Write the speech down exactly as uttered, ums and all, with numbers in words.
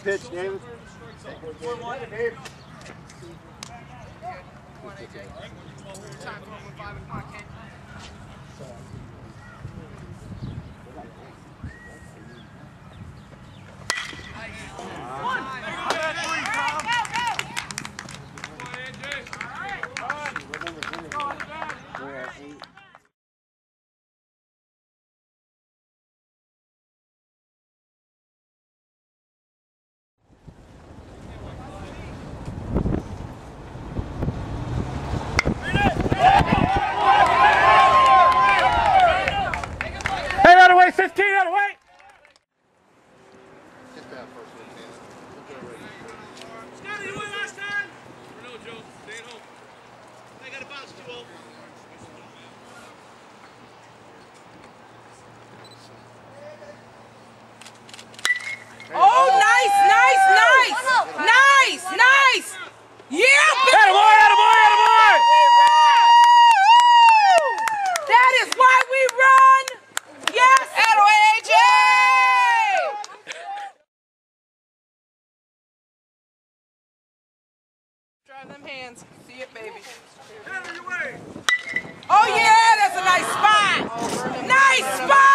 pitch, David. four one. fifteen out of weight. Get that first one, man. Scotty, you went last time? No, Joe. Stay at home. I got a bounce two oh. Oh, nice, nice, nice. Nice, nice. Yeah, baby. Attaboy, attaboy, attaboy. That is why we run. Yes, attaboy, A J. Drive them hands. See it, baby. Oh, yeah, that's a nice spot. Nice spot.